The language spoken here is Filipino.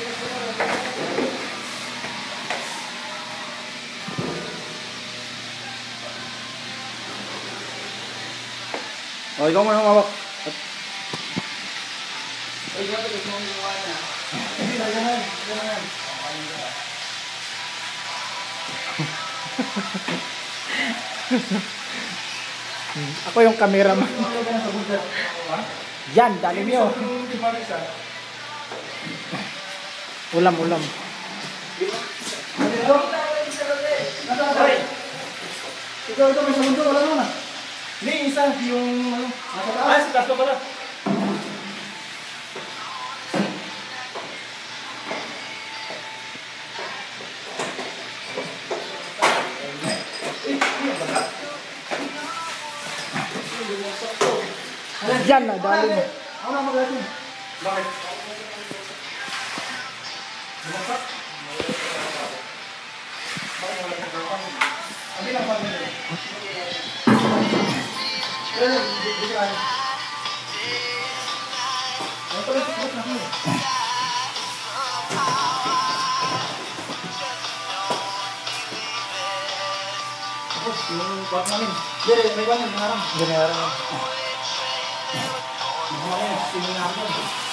O, ikaw mo nang mawak. Ay, ito gusto mong gawa na. Hindi na, ganun. Ako yung cameraman. Yan, dali niyo. Ulam. Ito, may sabundo. Wala naman ah. Hindi, isa. Yung ano. Si Tasto pala. Yan na, dali mo. Ako na magaling. Bakit? Abi lang pa nila. Yung buat namin. Jadi, may banyak mengarang. Ganyan. Mga sini namin.